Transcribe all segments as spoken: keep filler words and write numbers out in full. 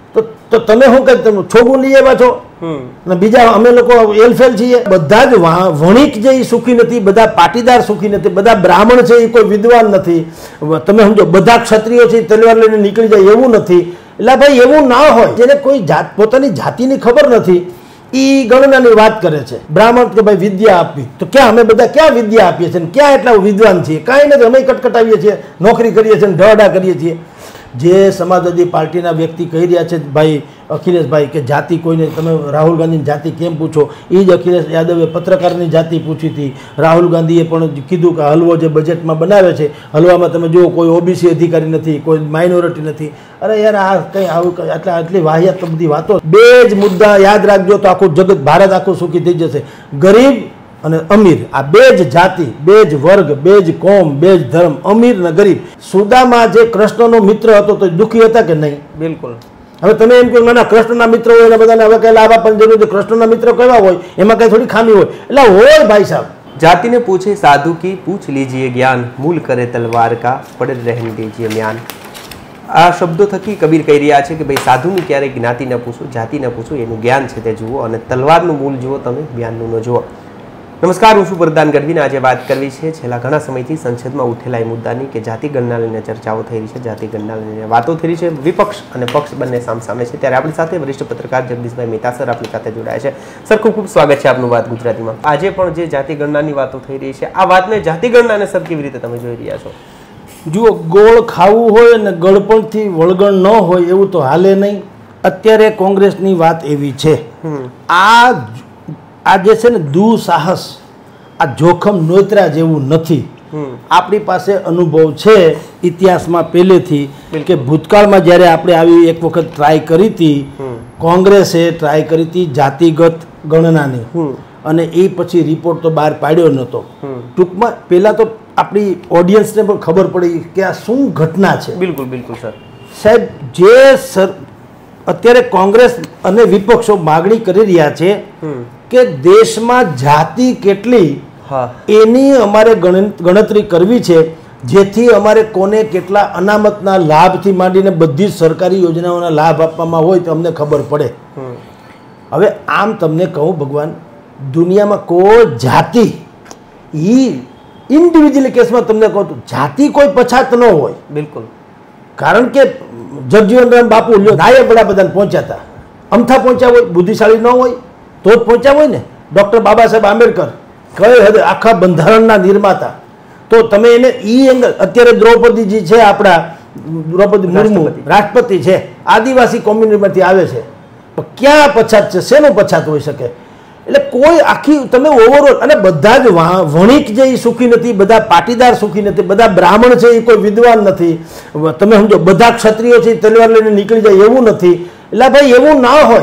તો તો તમે શું કહે તમે છોગું લઈ આવ્યા છો અને બીજા અમે લોકો એલફેલ છીએ? બધા જ વણિક જે એ સુખી નથી, બધા પાટીદાર સુખી નથી, બધા બ્રાહ્મણ છે એ કોઈ વિદ્વાન નથી. તમે સમજો બધા ક્ષત્રિયો છે તલવાર લઈને નીકળી જાય એવું નથી. એટલે ભાઈ એવું ના હોય. જેને કોઈ જાત પોતાની જાતિની ખબર નથી એ ગણનાની વાત કરે છે. બ્રાહ્મણ કે ભાઈ વિદ્યા આપવી, તો ક્યાં અમે બધા ક્યાં વિદ્યા આપીએ છીએ, ક્યાં એટલા વિદ્વાન છીએ? કાંઈ નથી. અમે કટકટાવીએ છીએ, નોકરી કરીએ છીએ, ઢળડા કરીએ છીએ. જે સમાજવાદી પાર્ટીના વ્યક્તિ કહી રહ્યા છે ભાઈ અખિલેશભાઈ કે જાતિ કોઈને, તમે રાહુલ ગાંધીની જાતિ કેમ પૂછો? એ જ અખિલેશ યાદવે પત્રકારની જાતિ પૂછી હતી. રાહુલ ગાંધીએ પણ કીધું કે હલવો જે બજેટમાં બનાવે છે, હલવામાં તમે જુઓ કોઈ ઓબીસી અધિકારી નથી, કોઈ માઇનોરિટી નથી. અરે યાર આ કંઈ આવું આટલા આટલી વાહિયાત બધી વાતો. બે જ મુદ્દા યાદ રાખજો તો આખું જગત, ભારત આખું સુખી થઈ જશે. ગરીબ અને અમીર, આ બે જ જાતિ, બે જ વર્ગ, બે જ કોમ, બે જ ધર્મ, અમીર ને ગરીબ. સુદામા જે કૃષ્ણનો મિત્ર હતો તો દુઃખી હતા કે નહીં? બિલકુલ. હવે તમે એમ કહો ના કૃષ્ણના મિત્ર હોય એટલે બધાને હવે કઈ લાભ આપવાની જરૂર નથી. કૃષ્ણના મિત્ર કેવા હોય એમાં કઈ થોડી ખામી હોય? એટલે હોય ભાઈ સાહેબ. જાતિને પૂછે સાધુ કી પૂછ લીજીએ જ્ઞાન, મૂલ કરે તલવાર કા પડ રહેન દીજીએ म्यान. આ શબ્દો થકી કબીર કહી રહ્યા છે કે ભાઈ સાધુની ક્યારેય જ્ઞાતિ ન પૂછો, જાતિ ન પૂછો, એનું જ્ઞાન છે તે જુઓ અને તલવારનું મૂળ જુઓ તમે, જ્ઞાનનું ન જુઓ. નમસ્કાર, હું છું વરદાન ગઢવીને. આજે વાત કરવી છે છેલ્લા ઘણા સમયથી સંસદમાં ઉઠેલા એ મુદ્દાની કે જાતિ ગણના લઈને ચર્ચાઓ થઈ રહી છે, જાતિ ગણના લઈને વાતો થઈ રહી છે. વિપક્ષ અને પક્ષ બંને સામસામે છે. ત્યારે આપણી સાથે વરિષ્ઠ પત્રકાર જગદીશભાઈ મહેતા સર આપણી સાથે જોડાયા છે. સર, ખૂબ ખૂબ સ્વાગત છે આપનું વાત ગુજરાતીમાં. આજે પણ જે જાતિ ગણનાની વાતો થઈ રહી છે, આ વાતને જાતિ ગણનાને સર કેવી રીતે તમે જોઈ રહ્યા છો? જુઓ, ગોળ ખાવું હોય ને ગળપણથી વળગણ ન હોય એવું તો હાલે નહીં. અત્યારે કોંગ્રેસની વાત એવી છે, આ આ જે છે ને દુઃસાહસ, આ જોખમ નોતરા જેવું નથી. આપણી પાસે અનુભવ છે ઇતિહાસમાં પહેલેથી કે ભૂતકાળમાં જ્યારે આપણે આવી એક વખત ટ્રાય કરી હતી, કોંગ્રેસે ટ્રાય કરી હતી જાતિગત ગણનાની, અને એ પછી રિપોર્ટ તો બહાર પાડ્યો નહોતો. ટૂંકમાં પહેલાં તો આપણી ઓડિયન્સને પણ ખબર પડી કે આ શું ઘટના છે. બિલકુલ બિલકુલ સર. સાહેબ, જે સર અત્યારે કોંગ્રેસ અને વિપક્ષો માગણી કરી રહ્યા છે કે દેશમાં જાતિ કેટલી એની અમારે ગણતરી કરવી છે, જેથી અમારે કોને કેટલા અનામતના લાભથી માંડીને બધી જ સરકારી યોજનાઓના લાભ આપવામાં હોય તો અમને ખબર પડે. હવે આમ તમને કહું, ભગવાન, દુનિયામાં કોઈ જાતિ ઈ ઇન્ડિવિજ્યુઅલ કેસમાં તમને કહું તો જાતિ કોઈ પછાત ન હોય. બિલકુલ. કારણ કે જગજીવન રામ બાપુ લ્યો નાયબ વડાપ્રધાન પહોંચ્યા હતા, અમથા પહોંચ્યા હોય, બુદ્ધિશાળી ન હોય તો જ પહોંચ્યા હોય ને. ડૉક્ટર બાબા સાહેબ આંબેડકર કઈ હદે આખા બંધારણના નિર્માતા, તો તમે એને ઈ એંગલ, અત્યારે દ્રૌપદીજી છે આપણા, દ્રૌપદી મુર્મુ રાષ્ટ્રપતિ છે, આદિવાસી કોમ્યુનિટીમાંથી આવે છે, પણ ક્યાં પછાત છે? શેનું પછાત હોઈ શકે? એટલે કોઈ આખી તમે ઓવરઓલ, અને બધા જ વણિક જે એ સુખી નથી, બધા પાટીદાર સુખી નથી, બધા બ્રાહ્મણ છે એ કોઈ વિદ્વાન નથી. તમે સમજો બધા ક્ષત્રિયો છે તલવાર લઈને નીકળી જાય એવું નથી. એટલે ભાઈ એવું ના હોય.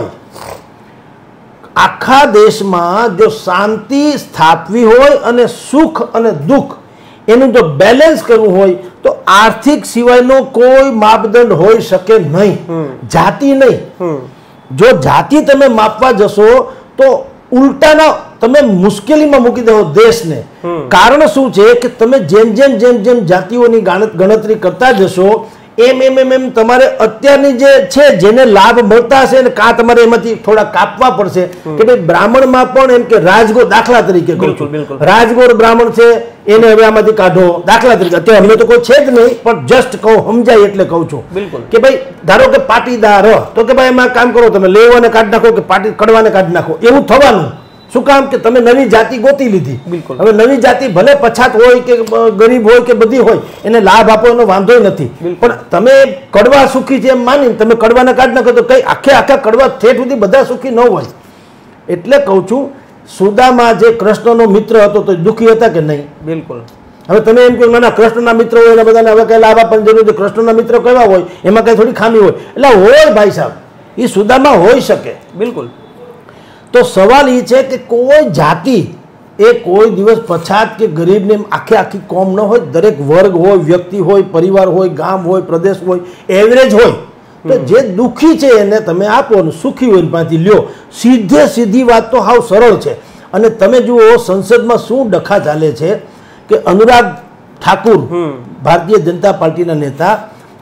આખા દેશમાં જો શાંતિ સ્થાપવી હોય અને સુખ અને દુઃખ એનું જો બેલેન્સ કરવું હોય તો આર્થિક સિવાયનો કોઈ માપદંડ હોઈ શકે નહીં, જાતિ નહીં. જો જાતિ તમે માપવા જશો તો ઉલટાના તમે મુશ્કેલીમાં મૂકી દો દેશને. કારણ શું છે કે તમે જેમ જેમ જેમ જેમ જાતિઓની ગણતરી કરતા જશો એમ એમ એમ એમ તમારે અત્યારની જે છે જેને લાભ મળતા હશે ને કાં તમારે એમાંથી થોડા કાપવા પડશે. કે ભાઈ બ્રાહ્મણમાં પણ એમ કે રાજગોર, દાખલા તરીકે કહું છું, રાજગોર બ્રાહ્મણ છે એને હવે આમાંથી કાઢો. દાખલા તરીકે અત્યારે અમને તો કોઈ છે જ નહીં, પણ જસ્ટ કહું સમજાય એટલે કહું છું કે ભાઈ ધારો કે પાટીદાર તો કે ભાઈ એમાં કામ કરો, તમે લેવાને કાઢી નાખો કે પાટી કડવાને કાઢી નાખો. એવું થવાનું શું કામ કે તમે નવી જાતિ ગોતી લીધી. હવે નવી જાતિ ભલે પછાત હોય કે ગરીબ હોય કે બધી હોય, એને લાભ આપો એનો વાંધો નથી, પણ તમે કડવા સુખી છે એમ માની તમે કડવાને કાઢી નાખો તો કઈ આખે આખા કડવા ઠેઠ સુધી બધા સુખી ન હોય. એટલે કહું છું, સુદામા જે કૃષ્ણનો મિત્ર હતો તો દુઃખી હતા કે નહીં? બિલકુલ. હવે તમે એમ કહો ના કૃષ્ણના મિત્ર હોય એટલે બધાને હવે કઈ લાભ આપવાની જરૂર નથી. કૃષ્ણના મિત્ર કેવા હોય એમાં કઈ થોડી ખામી હોય? એટલે હોય ભાઈ સાહેબ, એ સુદામા હોઈ શકે. બિલકુલ. તો સવાલ એ છે કે કોઈ જાતિ એ કોઈ દિવસ પછાત કે ગરીબને આખે આખી કોમ ન હોય. દરેક વર્ગ હોય, વ્યક્તિ હોય, પરિવાર હોય, ગામ હોય, પ્રદેશ હોય, એવરેજ હોય. તો જે દુઃખી છે એને તમે આપો ને સુખી હોય પાછી લ્યો. સીધે સીધી વાત તો હાવ સરળ છે. અને તમે જુઓ સંસદમાં શું ડખા ચાલે છે કે અનુરાગ ઠાકુર, ભારતીય જનતા પાર્ટીના નેતા,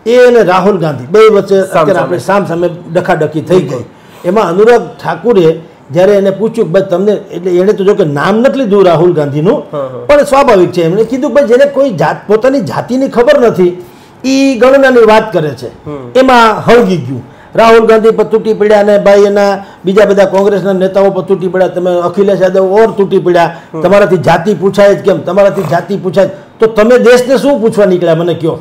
એ અને રાહુલ ગાંધી બે વચ્ચે અત્યારે આપણે સામ સામે ડખાડખી થઈ ગઈ. એમાં અનુરાગ ઠાકુરે જ્યારે એને પૂછ્યું ભાઈ તમને, એટલે એને તો જો કે નામ નથી લીધું રાહુલ ગાંધીનું, પણ સ્વાભાવિક છે, એમણે કીધું ભાઈ જેને કોઈ જાત પોતાની જાતિની ખબર નથી એ ગણનાની વાત કરે છે, એમાં હળગી ગયું. રાહુલ ગાંધી પર તૂટી પડ્યા અને ભાઈ એના બીજા બધા કોંગ્રેસના નેતાઓ પર તૂટી પડ્યા, તમે અખિલેશ યાદવ ઓર તૂટી પડ્યા, તમારાથી જાતિ પૂછાય જ કેમ, તમારાથી જાતિ પૂછાય, તો તમે દેશને શું પૂછવા નીકળ્યા મને કહો?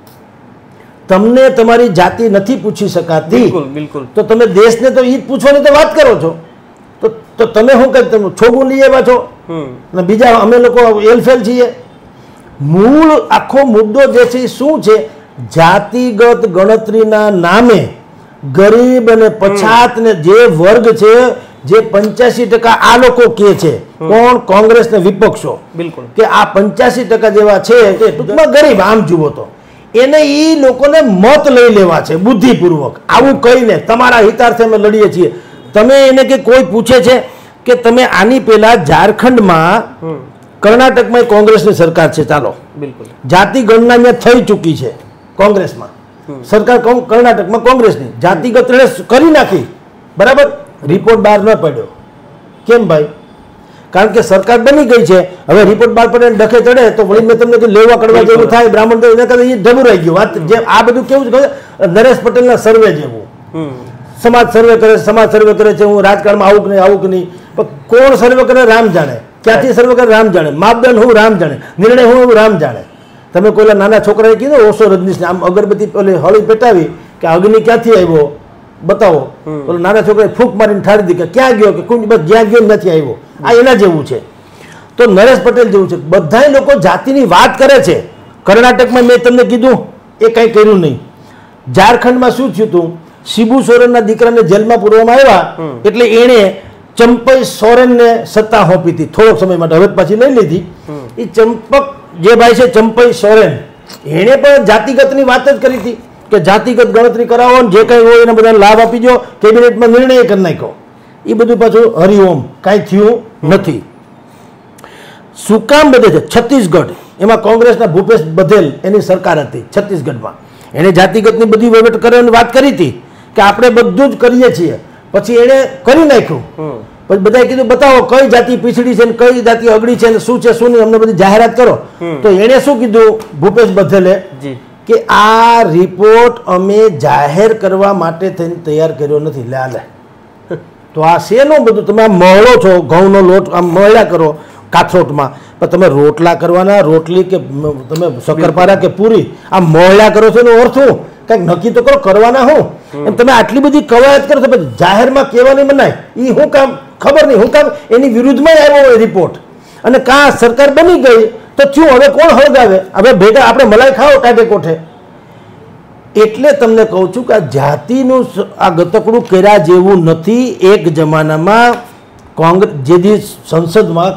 તમને તમારી જાતિ નથી પૂછી શકાતી, તો તમે દેશને તો એ જ પૂછવાની તો વાત કરો છો. તો તો તમે શું કઈ તમે છોગું લઈ આવ્યા છો અને બીજા અમે લોકો એલફેલ છીએ? મૂળ આખો મુદ્દો જે છે એ શું છે? જાતિગત ગણતરીના નામે ગરીબ અને પછાત ને જે વર્ગ છે, જે પંચ્યાસી ટકા આ લોકો કે છે, કોણ? કોંગ્રેસ ને વિપક્ષો, બિલકુલ, કે આ પંચ્યાસી ટકા જેવા છે કે ટૂંકમાં ગરીબ, આમ જુઓ તો એને ઈ લોકોને મત લઈ લેવા છે બુદ્ધિપૂર્વક, આવું કહીને તમારા હિતાર્થે અમે લડીએ છીએ. તમે એને કે કોઈ પૂછે છે કે તમે આની પહેલા ઝારખંડમાં, કર્ણાટકમાં કોંગ્રેસની સરકાર છે, ચાલો બિલકુલ જાતિ ગણના ત્યાં થઈ ચૂકી છે કોંગ્રેસમાં, સરકાર કર્ણાટકમાં કોંગ્રેસની જાતિગત કરી નાખી, બરાબર, રિપોર્ટ બહાર ન પડ્યો. કેમ ભાઈ? કારણ કે સરકાર બની ગઈ છે, હવે રિપોર્ટ બહાર પડે ડખે ચડે તો વળી મેં તમને લેવા કરવા જેવું થાય, બ્રાહ્મણ તો એના કરતા એ ઢબુરાઈ ગયું. વાત જે આ બધું કેવું છે, નરેશ પટેલના સર્વે જેવું, સમાજ સર્વે કરે, સમાજ સર્વે કરે છે, હું રાજકારણમાં આવું કે નહીં, આવું કે નહીં, પણ કોણ સર્વે કરે રામ જાણે, ક્યાંથી સર્વે કરે રામ જાણે, માપદંડ હું રામ જાણે, નિર્ણય હું એવું રામ જાણે. તમે કોઈ નાના છોકરાએ કીધું ઓશો રજનીશને આમ અગરબત્તી પેલી હળી પેટાવી કે અગ્નિ ક્યાંથી આવ્યો બતાવો, પેલો નાના છોકરાએ ફૂંક મારીને ઠારી દીધી કે ક્યાં ગયો, કે કુંજ બસ જ્યાં ગયો નથી આવ્યો. આ એના જેવું છે. તો નરેશ પટેલ જેવું છે. બધા લોકો જાતિની વાત કરે છે. કર્ણાટકમાં મેં તમને કીધું એ કંઈ કર્યું નહીં. ઝારખંડમાં શું થયું હતું? શિબુ સોરેનના દીકરાને જેલમાં પૂરવામાં આવ્યા એટલે એણે ચંપઈ સોરેનને સત્તા સોંપી હતી થોડોક સમય માટે, હવે પાછી લઈ લીધી. એ ચંપક જે ભાઈ છે ચંપઈ સોરેન, એણે પણ જાતિગતની વાત જ કરી હતી કે જાતિગત ગણતરી કરાવો ને જે કંઈ હોય એને બધા લાભ આપી દો, કેબિનેટમાં નિર્ણય કરી નાખ્યો. એ બધું પાછું હરિઓમ, કાંઈ થયું નથી. શું કામ બધે છે? છત્તીસગઢ, એમાં કોંગ્રેસના ભૂપેશ બધેલ એની સરકાર હતી છત્તીસગઢમાં, એણે જાતિગતની બધી વહીવટ કરવાની વાત કરી હતી કે આપણે બધું જ કરીએ છીએ. પછી એણે કરી નાખ્યું. પછી બધાએ કીધું બતાવો કઈ જાતિ પીછડી છે ને કઈ જાતિ અગડી છે ને શું છે શું નહીં, અમને બધી જાહેરાત કરો. તો એણે શું કીધું ભૂપેશ બધેલે કે આ રિપોર્ટ અમે જાહેર કરવા માટે થઈને તૈયાર કર્યો નથી. લે લે તો આ શેનું બધું? તમે આમ મહળો છો, ઘઉંનો લોટ આમ મહળ્યા કરો કાથરોટમાં, પણ તમે રોટલા કરવાના, રોટલી કે તમે શક્કરપારા કે પૂરી આમ મહળ્યા કરો છો એનો અર્થ શું? કંઈક નક્કી તો કરો, કરવાના હું? એમ તમે આટલી બધી કવાયત કરો છો જાહેરમાં કહેવાની મનાય, એ શું કામ? ખબર નહીં શું કામ એની વિરુદ્ધમાં આવ્યો હોય રિપોર્ટ. અને કાં સરકાર બની ગઈ તો થયું, હવે કોણ હળગાવે? હવે ભેગા આપણે મલાઈ ખાઓ કાઢે કોઠે. એટલે તમને કહું છું કે આ જાતિનું આ ગતકડું કર્યા જેવું નથી. એક જમાનામાં કોંગ્રેસ જે સંસદમાં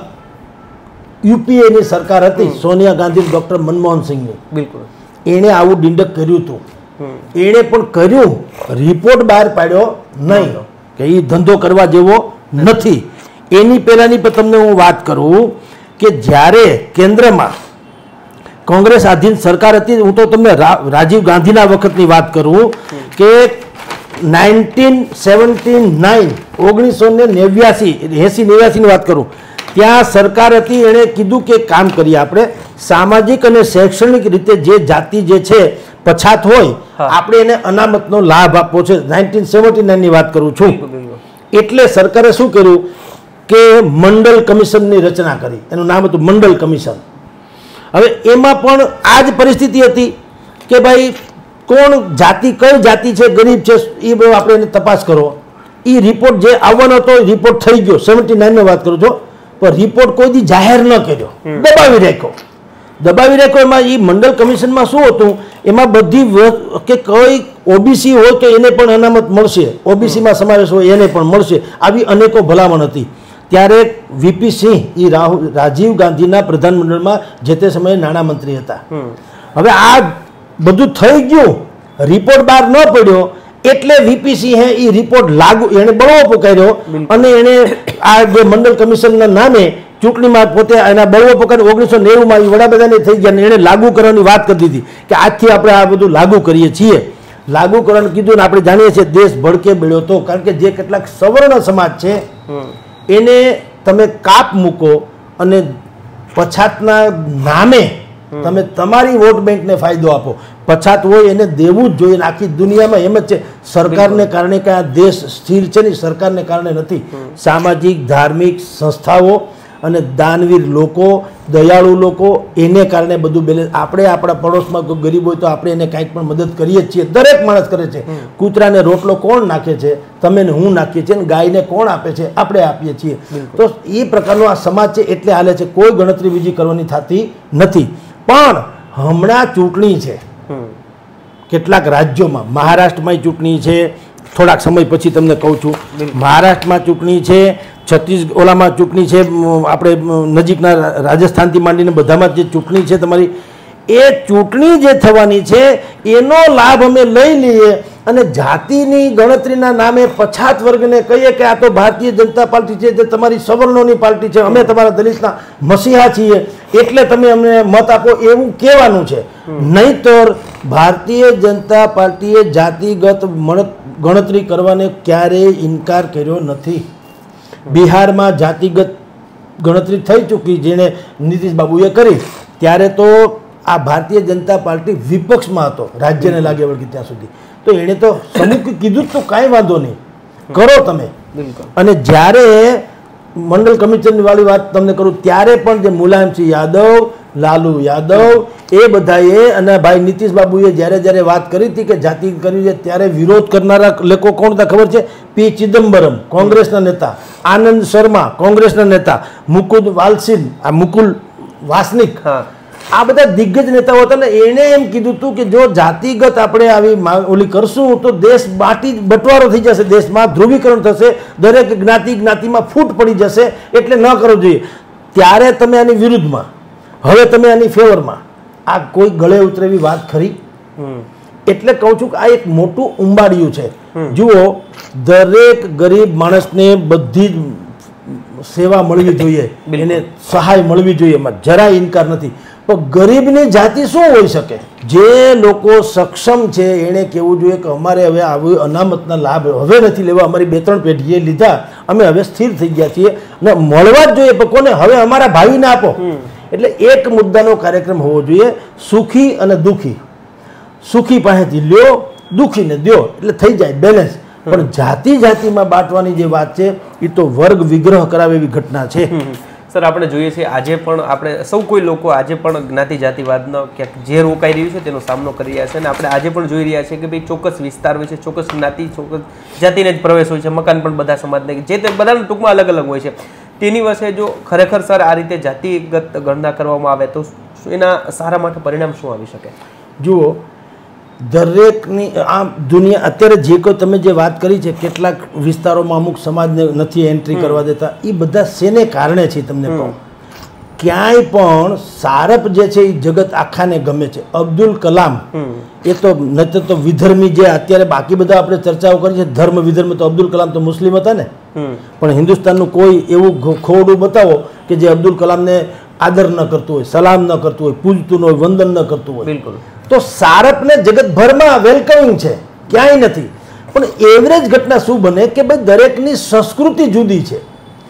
યુપીએની સરકાર હતી, સોનિયા ગાંધી, ડોક્ટર મનમોહન સિંહની, બિલકુલ એણે આવું ડિંડક કર્યું હતું. એણે પણ કર્યું, રિપોર્ટ બહાર પાડ્યો નહીં કે એ ધંધો કરવા જેવો નથી. એની પહેલાની પણ તમને હું વાત કરું કે જ્યારે કેન્દ્રમાં કોંગ્રેસ આધીન સરકાર હતી, હું તો તમને રાજીવ ગાંધીના વખતની વાત કરું કે નાઇન્ટીન સેવન્ટી નાઇન ઓગણીસો ને નેવ્યાસી એસી નેવ્યાસીની વાત કરું, ત્યાં સરકાર હતી. એણે કીધું કે કામ કરીએ આપણે સામાજિક અને શૈક્ષણિક રીતે જે જાતિ જે છે પછાત હોય આપણે એને અનામતનો લાભ આપવો છે. નાઇન્ટીન સેવન્ટી નાઇનની વાત કરું છું. એટલે સરકારે શું કર્યું કે મંડળ કમિશનની રચના કરી, એનું નામ હતું મંડળ કમિશન. હવે એમાં પણ આ જ પરિસ્થિતિ હતી કે ભાઈ કોણ જાતિ કઈ જાતિ છે, ગરીબ છે, એ બધું આપણે એને તપાસ કરો. એ રિપોર્ટ જે આવવાનો હતો એ રિપોર્ટ થઈ ગયો, સેવન્ટી નાઇનની વાત કરું છું, પણ રિપોર્ટ કોઈ દી જાહેર ન કર્યો, દબાવી રાખ્યો. દબાવી રાખ્યો એમાં એ મંડળ કમિશનમાં શું હતું, એમાં બધી કે કઈ ઓબીસી હોય તો એને પણ અનામત મળશે, ઓબીસીમાં સમાવેશ હોય એને પણ મળશે, આવી અનેકો ભલામણ હતી. ત્યારે વીપી સિંહ એ રાહુલ રાજીવ ગાંધીના પ્રધાનમંડળમાં જે તે સમયે નાણામંત્રી હતા. હવે આ બધું થઈ ગયું, રિપોર્ટ બહાર ન પડ્યો એટલે વીપી સિંહે એ રિપોર્ટ લાગુ, એને બળવો પુકાર્યો અને એને આ જે મંડળ કમિશનના નામે ચૂંટણીમાં પોતે એના બળવો પકડ ઓગણીસો નેવુંમાં વડાપ્રધાને થઈ ગયા ને એણે લાગુ કરવાની વાત કરી દીધી કે આજથી આપણે આ બધું લાગુ કરીએ છીએ. લાગુ કરવાનું કીધું ને આપણે જાણીએ છીએ દેશ ભડકે બળ્યો હતો, કારણ કે જે કેટલાક સવર્ણ સમાજ છે એને તમે કાપ મૂકો અને પછાતના નામે તમે તમારી વોટ બેંકને ફાયદો આપો. પછાત હોય એને દેવું જ જોઈએ. આખી દુનિયામાં એમ જ છે, સરકારને કારણે કે આ દેશ સ્થિર છે ને સરકારને કારણે નથી. સામાજિક ધાર્મિક સંસ્થાઓ અને દાનવીર લોકો, દયાળુ લોકો, એને કારણે બધું બેલેન્સ. આપણે આપણા પડોશમાં કોઈ ગરીબ હોય તો આપણે એને કાંઈક પણ મદદ કરીએ જ છીએ, દરેક માણસ કરે છે. કૂતરાને રોટલો કોણ નાખે છે? તમે ને હું નાખીએ છીએ. ગાયને કોણ આપે છે? આપણે આપીએ છીએ. તો એ પ્રકારનો આ સમાજ છે એટલે હાલે છે. કોઈ ગણતરી બીજી કરવાની થતી નથી. પણ હમણાં ચૂંટણી છે કેટલાક રાજ્યોમાં. મહારાષ્ટ્રમાં ચૂંટણી છે, થોડાક સમય પછી તમને કહું છું. મહારાષ્ટ્રમાં ચૂંટણી છે, છત્તીસગઢ ઓલામાં ચૂંટણી છે, આપણે નજીકના રાજસ્થાનથી માંડીને બધામાં જે ચૂંટણી છે તમારી, એ ચૂંટણી જે થવાની છે એનો લાભ અમે લઈ લઈએ અને જાતિની ગણતરીના નામે પછાત વર્ગને કહીએ કે આ તો ભારતીય જનતા પાર્ટી છે, જે તમારી સવર્ણોની પાર્ટી છે, અમે તમારા દલિતના મસીહા છીએ એટલે તમે અમને મત આપો, એવું કહેવાનું છે. નહીંતર ભારતીય જનતા પાર્ટીએ જાતિગત ગણતરી કરવાને ક્યારેય ઇનકાર કર્યો નથી. બિહારમાં જાતિગત ગણતરી થઈ ચૂકી, જેને નીતિશ બાબુએ કરી. ત્યારે તો આ ભારતીય જનતા પાર્ટી વિપક્ષમાં હતો, રાજ્યને લાગે વળગી ત્યાં સુધી. તો એણે તો સમૂહ કીધું તો કાંઈ વાંધો નહીં, કરો તમે. અને જ્યારે મંડળ કમિશનની વાળી વાત તમને કરું, ત્યારે પણ જે મુલાયમસિંહ યાદવ, લાલુ યાદવ, એ બધાએ અને ભાઈ નીતિશ બાબુએ જ્યારે જ્યારે વાત કરી હતી કે જાતિ કરી છે, ત્યારે વિરોધ કરનારા લોકો કોણ હતા ખબર છે? પી ચિદમ્બરમ, કોંગ્રેસના નેતા, આનંદ શર્મા, કોંગ્રેસના નેતા, મુકુદ વાલસિન, આ મુકુલ વાસનિક, આ બધા દિગ્ગજ નેતાઓ હતા ને. એણે એમ કીધું હતું કે જો જાતિગત આપણે આવી ઓલી કરશું તો દેશ બાટી બટવારો થઈ જશે, દેશમાં ધ્રુવીકરણ થશે, દરેક જ્ઞાતિ જ્ઞાતિમાં ફૂટ પડી જશે, એટલે ન કરવું જોઈએ. ત્યારે તમે આની વિરુદ્ધમાં, હવે તમે આની ફેવરમાં. આ કોઈ ગળે ઉતરે એવી વાત ખરી? એટલે કહું છું કે આ એક મોટું ઉંબાડિયું છે. જુઓ, દરેક ગરીબ માણસને બધી જ સેવા મળવી જોઈએ, એને સહાય મળવી જોઈએ, એમાં જરાય ઇનકાર નથી. પણ ગરીબની જાતિ શું હોઈ શકે? જે લોકો સક્ષમ છે એણે કહેવું જોઈએ કે અમારે હવે આવી અનામતના લાભ હવે નથી લેવા, અમારી બે ત્રણ પેઢીએ લીધા, અમે હવે સ્થિર થઈ ગયા છીએ ને મળવા જ જોઈએ. પણ કોને? હવે અમારા ભાઈને આપો. એટલે એક મુદ્દાનો કાર્યક્રમ હોવો જોઈએ, સુખી અને દુઃખી. સુખી પાસેથી લ્યો, દુઃખીને દો, એટલે થઈ જાય બેલેન્સ. પણ જાતિ જાતિમાં બાંટવાની જે વાત છે એ તો વર્ગ વિગ્રહ કરાવે એવી ઘટના છે. સર, આપણે જોઈએ છીએ આજે પણ આપણે સૌ કોઈ લોકો આજે પણ જ્ઞાતિ જાતિવાદનો ક્યાંક જે રોકાઈ રહ્યું છે તેનો સામનો કરી રહ્યા છે. અને આપણે આજે પણ જોઈ રહ્યા છીએ કે ભાઈ ચોક્કસ વિસ્તાર હોય છે, ચોક્કસ જ્ઞાતિ, ચોક્કસ જાતિને જ પ્રવેશ હોય છે, મકાન પણ બધા સમાજને, જે તે બધાના ટૂંકમાં અલગ અલગ હોય છે. તેની વચ્ચે જો ખરેખર સર આ રીતે જાતિગત ગણના કરવામાં આવે તો એના સારા માટે પરિણામ શું આવી શકે? જુઓ, દરેકની આ દુનિયા અત્યારે જે કોઈ તમે જે વાત કરી છે, કેટલાક વિસ્તારોમાં અમુક સમાજને નથી એન્ટ્રી કરવા દેતા, એ બધા શેને કારણે છે તમને કહું. ક્યાંય પણ સારપ જે છે એ જગત આખાને ગમે છે. અબ્દુલ કલામ એ તો નહીતર તો વિધર્મી, જે અત્યારે બાકી બધા આપણે ચર્ચાઓ કરી છે ધર્મ વિધર્મ, તો અબ્દુલ કલામ તો મુસ્લિમ હતા ને. પણ હિન્દુસ્તાનનું કોઈ એવું ખોડું બતાવો કે જે અબ્દુલ કલામને આદર ન કરતું હોય, સલામ ન કરતું હોય, પૂજતું હોય, વંદન ન કરતું હોય. બિલકુલ. તો સારપને જગતભરમાં વેલકમિંગ છે, ક્યાંય નથી. પણ એવરેજ ઘટના શું બને કે ભાઈ દરેકની સંસ્કૃતિ જુદી છે.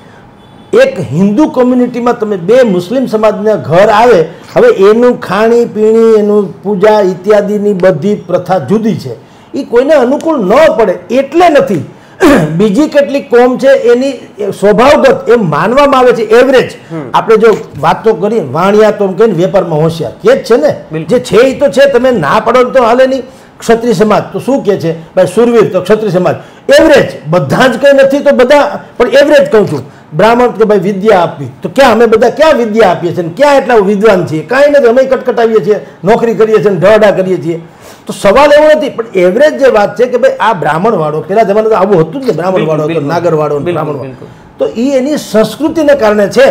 એક હિન્દુ કોમ્યુનિટીમાં તમે બે મુસ્લિમ સમાજના ઘર આવે, હવે એનું ખાણી પીણી, એનું પૂજા ઇત્યાદિની બધી પ્રથા જુદી છે. એ કોઈને અનુકૂળ ન પડે એટલે નથી. બીજી કેટલીક કોમ છે એની સ્વભાવગત એમ માનવામાં આવે છે. એવરેજ આપણે જો વાત તો કરીએ, વાણિયા તો કહીને વેપારમાં હોશિયાર કે જ છે ને, જે છે એ તો છે, તમે ના પાડો તો હાલે નહીં. ક્ષત્રિય સમાજ તો શું કે છે ભાઈ, સુરવીર તો ક્ષત્રિય સમાજ. એવરેજ બધા જ કંઈ નથી તો બધા, પણ એવરેજ કહું છું. બ્રાહ્મણ કે ભાઈ વિદ્યા આપવી, તો ક્યાં અમે બધા ક્યાં વિદ્યા આપીએ છીએ, ક્યાં એટલા વિદ્વાન છીએ? કાંઈ નથી, અમે કટકટાવીએ છીએ, નોકરી કરીએ છીએ, ઢળડા કરીએ છીએ. તો સવાલ એવો નથી. પણ એવરેજ જે વાત છે કે ભાઈ આ બ્રાહ્મણ વાળો, પેલા જમાનામાં આવું હતું જ ને, બ્રાહ્મણ વાળો હતો, નાગર વાળો, બ્રાહ્મણ વાળો, તો એ એની સંસ્કૃતિને કારણે છે.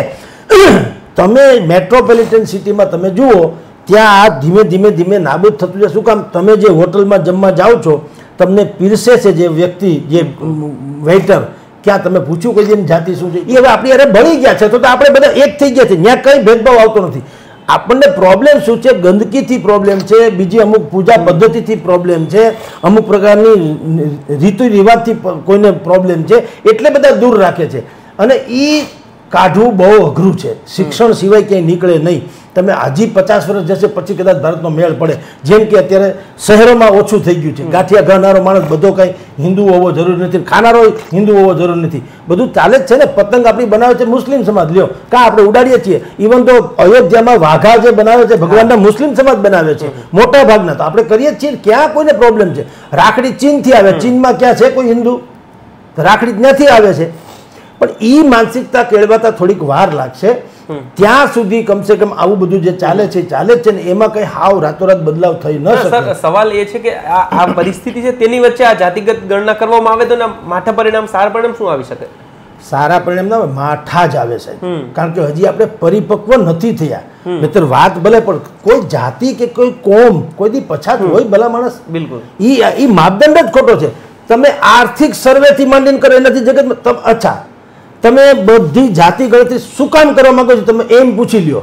તમે મેટ્રોપોલિટન સિટીમાં તમે જુઓ, ત્યાં આ ધીમે ધીમે ધીમે નાબૂદ થતું જાય. શું કામ? તમે જે હોટલમાં જમવા જાઓ છો, તમને પીરસે છે જે વ્યક્તિ, જે વેઇટર, ક્યાં તમે પૂછ્યું કોઈ એની જાતિ શું છે? એ હવે આપણી અરે ભળી ગયા છે, તો તો આપણે બધા એક થઈ ગયા છે, ત્યાં કંઈ ભેદભાવ આવતો નથી. આપણને પ્રોબ્લેમ શું છે? ગંદકીથી પ્રોબ્લેમ છે, બીજી અમુક પૂજા પદ્ધતિથી પ્રોબ્લેમ છે, અમુક પ્રકારની રીતિ રિવાજથી કોઈને પ્રોબ્લેમ છે, એટલે બધા દૂર રાખે છે. અને એ કાઢવું બહુ અઘરું છે. શિક્ષણ સિવાય ક્યાંય નીકળે નહીં. તમે હજી પચાસ વર્ષ જશે પછી કદાચ ભારતનો મેળ પડે. જેમ કે અત્યારે શહેરોમાં ઓછું થઈ ગયું છે. ગાંઠિયા ખાનારો માણસ બધો કંઈ હિન્દુ હોવો જરૂરી નથી, ખાનારો હિન્દુ હોવો જરૂરી નથી, બધું ચાલે જ છે ને. પતંગ આપણી બનાવે છે મુસ્લિમ સમાજ, લ્યો કાં આપણે ઉડાડીએ છીએ. ઇવન તો અયોધ્યામાં વાઘા જે બનાવે છે ભગવાનના મુસ્લિમ સમાજ બનાવે છે મોટા ભાગના, તો આપણે કરીએ જ છીએ. ક્યાં કોઈને પ્રોબ્લેમ છે? રાખડી ચીનથી આવે, ચીનમાં ક્યાં છે કોઈ હિન્દુ? રાખડી ત્યાંથી આવે છે. પણ એ માનસિકતા કેળવાતા થોડીક વાર લાગશે. ત્યાં સુધી કમસે કમ આવું બધું જે ચાલે છે ચાલે જ છે ને, એમાં કઈ હાવ રાતોરાત બદલાવ થઈ ન શકે. સવાલ એ છે કે આ આ પરિસ્થિતિ છે તેની વચ્ચે આ જાતિગત ગણના કરવામાં આવે તો માઠા પરિણામ સારા પરિણામ શું આવી શકે? સારા પરિણામ ના માઠા જ આવે છે, કારણ કે હજી આપણે પરિપક્વ નથી થયા. નહીતર વાત ભલે, પણ કોઈ જાતિ કે કોઈ કોમ કોઈથી પછાત હોય ભલા માણસ, બિલકુલ ઈ ઈ માપદંડ જ ખોટો છે. તમે આર્થિક સર્વેથી માંડીને કરો એનાથી જગત અચ્છા તમે બધી જાતિ ગણતરી શું કામ કરવા માંગો છો? તમે એમ પૂછી લ્યો.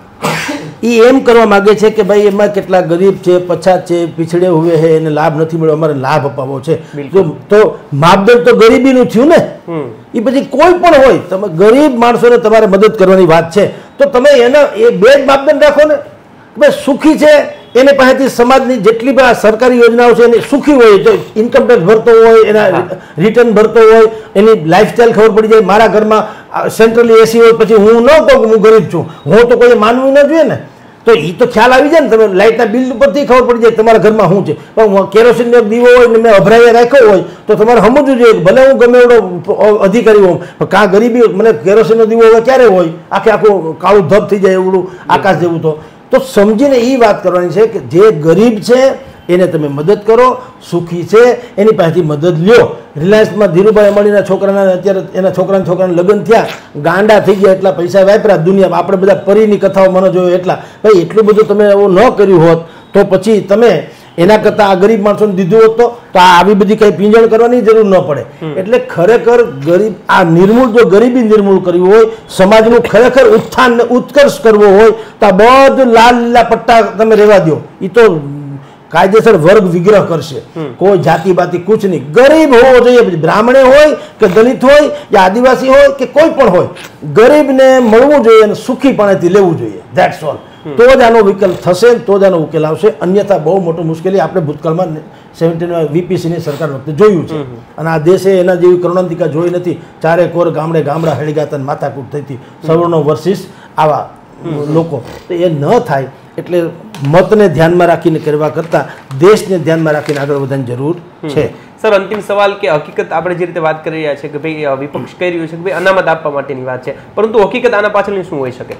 એ એમ કરવા માંગે છે કે ભાઈ એમાં કેટલા ગરીબ છે, પછાત છે, પીછડે હુએ છે, એને લાભ નથી મળ્યો, અમારે લાભ અપાવવો છે. તો માપદંડ તો ગરીબીનું થયું ને. એ પછી કોઈ પણ હોય, તમે ગરીબ માણસોને તમારે મદદ કરવાની વાત છે, તો તમે એના એ બે જ માપદંડ રાખો ને. ભાઈ સુખી છે એને પાસેથી સમાજની જેટલી પણ સરકારી યોજનાઓ છે એને સુખી હોય, તો ઇન્કમ ટેક્સ ભરતો હોય, એના રિટર્ન ભરતો હોય, એની લાઈફસ્ટાઈલ ખબર પડી જાય. મારા ઘરમાં સેન્ટ્રલી એસી હોય, પછી હું ન કહું હું ગરીબ છું, હું તો કોઈ માનવું ન જોઈએ ને. તો એ તો ખ્યાલ આવી જાય ને. તમે લાઇટના બિલ ઉપરથી ખબર પડી જાય તમારા ઘરમાં શું છે. પણ કેરોસીનનો દીવો હોય ને મેં અભરાઈએ રાખ્યો હોય તો તમારે સમજવું જોઈએ, ભલે હું ગમે એવડો અધિકારી હોઉં, પણ કાં ગરીબી મને કેરોસીનનો દીવો હવે ક્યારે હોય, આખે આખું કાળું ધબ થઈ જાય એવડું આકાશ જેવું. તો તો સમજીને એ વાત કરવાની છે કે જે ગરીબ છે એને તમે મદદ કરો, સુખી છે એની પાસેથી મદદ લ્યો. રિલાયન્સમાં ધીરુભાઈ અંબાણીના છોકરાના અત્યારે એના છોકરાના છોકરાના લગ્ન થયા, ગાંડા થઈ ગયા, એટલા પૈસા વાપર્યા દુનિયામાં. આપણે બધા પરીની કથાઓ મને જોયો એટલા. ભાઈ એટલું બધું તમે એવું ન કર્યું હોત તો પછી તમે એના કરતાં આ ગરીબ માણસોને દીધું હોત તો તો આ આવી બધી કંઈ પીંજણ કરવાની જરૂર ન પડે. એટલે ખરેખર ગરીબ આ નિર્મૂળ જો ગરીબી નિર્મૂળ કરવી હોય, સમાજનું ખરેખર ઉત્થાન ઉત્કર્ષ કરવો હોય તો આ બધું લાલ લીલા પટ્ટા તમે રહેવા દો. એ તો કાયદેસર વર્ગ વિગ્રહ કરશે. કોઈ જાતિ બાતિ કુછ નહીં. ગરીબ હોવો જોઈએ, બ્રાહ્મણે હોય કે દલિત હોય કે આદિવાસી હોય કે કોઈ પણ હોય, ગરીબને મળવું જોઈએ અને સુખીપણેથી લેવું જોઈએ. That's all. તો જ આનો વિકલ્પ થશે, તો જ આનો ઉકેલ આવશે. અન્યથા બહુ મોટું મુશ્કેલી આપણે ભૂતકાળમાં સેવન્ટીન વીપીસીની સરકાર વખતે જોયું છે. અને આ દેશે એના જેવી કરુણાંતિકા જોઈ નથી. ચારે કોર ગામડે ગામડા હળીગાતા માથાકૂટ થઈ હતી, સવર્ણો વર્સિસ આવા લોકો. તો એ ન થાય એટલે મતને ધ્યાનમાં રાખીને કરવા કરતાં દેશને ધ્યાનમાં રાખીને આગળ વધવાની જરૂર છે. સર અંતિમ સવાલ કે હકીકત આપણે જે રીતે વાત કરી રહ્યા છે કે ભાઈ વિપક્ષ કહી રહ્યું છે કે ભાઈ અનામત આપવા માટેની વાત છે, પરંતુ હકીકત આના પાછળની શું હોઈ શકે?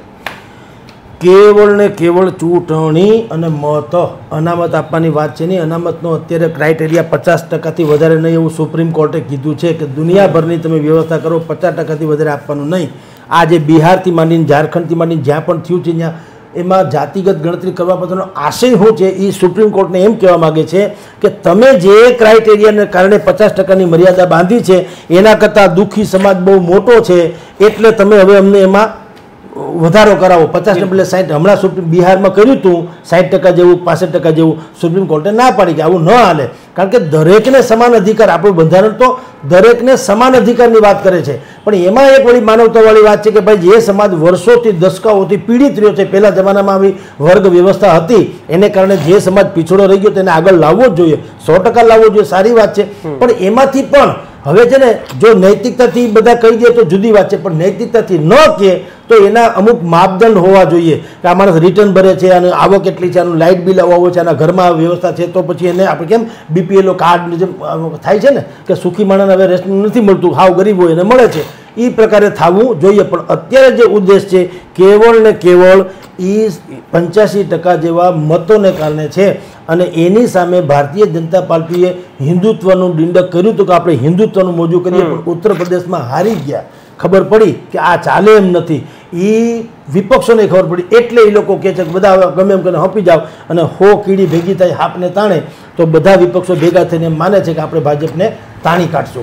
કેવળ ને કેવળ ચૂંટણી અને મત, અનામત આપવાની વાત છે નહીં. અનામતનો અત્યારે ક્રાઇટેરિયા પચાસ ટકાથી વધારે નહીં એવું સુપ્રીમ કોર્ટે કીધું છે કે દુનિયાભરની તમે વ્યવસ્થા કરો, પચાસ ટકાથી વધારે આપવાનું નહીં. આ જે બિહારથી માંડીને ઝારખંડથી માંડીને જ્યાં પણ થયું છે ત્યાં એમાં જાતિગત ગણતરી કરવા પાછળનો આશય શું છે એ સુપ્રીમ કોર્ટને એમ કહેવા માગે છે કે તમે જે ક્રાઇટેરિયાને કારણે પચાસ ટકાની મર્યાદા બાંધી છે એના કરતાં દુઃખી સમાજ બહુ મોટો છે, એટલે તમે હવે અમને એમાં વધારો કરાવો. પચાસ ને બદલે સાઠ હમણાં સુપ્રીમ બિહારમાં કર્યું હતું, સાઠ ટકા જેવું પાસઠ ટકા જેવું સુપ્રીમ કોર્ટે ના પાડી કે આવું ન હાલે. કારણ કે દરેકને સમાન અધિકાર, આપણું બંધારણ તો દરેકને સમાન અધિકારની વાત કરે છે. પણ એમાં એક વળી માનવતાવાળી વાત છે કે ભાઈ જે સમાજ વર્ષોથી દશકાઓથી પીડિત રહ્યો છે, પહેલા જમાનામાં આવી વર્ગ વ્યવસ્થા હતી, એને કારણે જે સમાજ પીછળો રહી ગયો તેને આગળ લાવવો જ જોઈએ, સો ટકા લાવવો જોઈએ, સારી વાત છે. પણ એમાંથી પણ હવે છે ને જો નૈતિકતાથી બધા કહી દે તો જુદી વાત છે, પણ નૈતિકતાથી ન કહે તો એના અમુક માપદંડ હોવા જોઈએ કે આ માણસ રિટર્ન ભરે છે, અને આવક કેટલી છે, આનું લાઇટ બિલ આવો છે, આના ઘરમાં વ્યવસ્થા છે, તો પછી એને આપણે કેમ બીપીએલ કાર્ડ જેમ થાય છે ને કે સુખી માણસને હવે રેશન નથી મળતું, હાવ ગરીબ હોય એને મળે છે, એ પ્રકારે થવું જોઈએ. પણ અત્યારે જે ઉદ્દેશ છે કેવળ ને કેવળ એ પંચ્યાસી ટકા જેવા મતોને કારણે છે. અને એની સામે ભારતીય જનતા પાર્ટીએ હિન્દુત્વનું ડિંડક કર્યું હતું કે આપણે હિન્દુત્વનું મોજું કરીએ, પણ ઉત્તર પ્રદેશમાં હારી ગયા. ખબર પડી કે આ ચાલે એમ નથી, એ વિપક્ષોને ખબર પડી, એટલે એ લોકો કહે છે કે બધા ગમે એમ કરીને હપી જાઓ, અને હો કીડી ભેગી થાય હાપને તાણે, તો બધા વિપક્ષો ભેગા થઈને માને છે કે આપણે ભાજપને તાણી કાઢશું.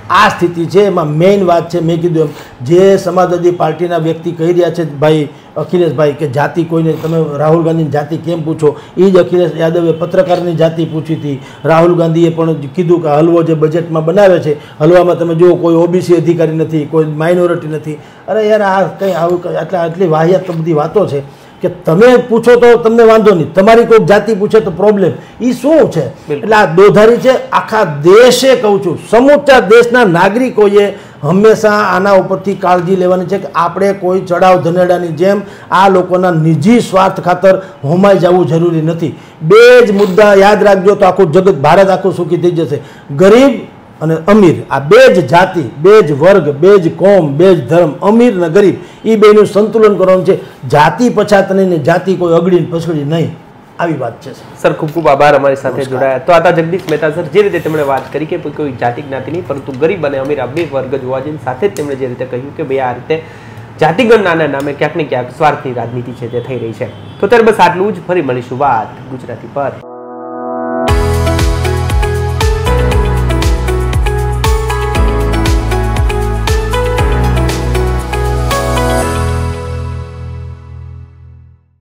આ સ્થિતિ છે. એમાં મેઇન વાત છે, મેં કીધું એમ જે સમાજવાદી પાર્ટીના વ્યક્તિ કહી રહ્યા છે ભાઈ અખિલેશભાઈ કે જાતિ કોઈને, તમે રાહુલ ગાંધીની જાતિ કેમ પૂછો, એ જ અખિલેશ યાદવે પત્રકારની જાતિ પૂછી હતી. રાહુલ ગાંધીએ પણ કીધું કે હલવો જે બજેટમાં બનાવે છે, હલવામાં તમે જુઓ કોઈ ઓબીસી અધિકારી નથી, કોઈ માઇનોરિટી નથી. અરે યાર આ કંઈ આવું આટલા આટલી વાહિયાત બધી વાતો છે કે તમે પૂછો તો તમને વાંધો નહીં, તમારી કોઈ જાતિ પૂછે તો પ્રોબ્લેમ. એ શું છે? એટલે આ દોધારી છે. આખા દેશે કહું છું, સમૂચા દેશના નાગરિકોએ હંમેશા આના ઉપરથી કાળજી લેવાની છે કે આપણે કોઈ ચડાવ ધનેડાની જેમ આ લોકોના નિજી સ્વાર્થ ખાતર હોમાઈ જવું જરૂરી નથી. બે જ મુદ્દા યાદ રાખજો તો આખું જગત, ભારત આખું સુખી થઈ જશે. ગરીબ અને અમીર, આ બે જ જાતિ, બે જ વર્ગ, બે જ કોમ, બે જ ધર્મ, અમીર ને ગરીબ, એ બેનું સંતુલન કરવાનું છે. જાતિ પછાત નહીં ને જાતિ કોઈ અગડી પછડી નહીં, આવી વાત છે. સર ખૂબ ખૂબ આભાર અમારી સાથે જોડાયા. તો આ જગદીશ મહેતા સર જે રીતે તેમણે વાત કરી કે કોઈ જાતિ જ્ઞાતિ નહીં પરંતુ ગરીબ અને અમીર આ બે વર્ગ જોવા જઈને, સાથે જ તેમણે જે રીતે કહ્યું કે ભાઈ આ રીતે જાતિગણનાના નામે ક્યાંક ને ક્યાંક સ્વાર્થની રાજનીતિ છે તે થઈ રહી છે. તો ત્યારે બસ આટલું જ. ફરી મળીશું વાત ગુજરાતી પર.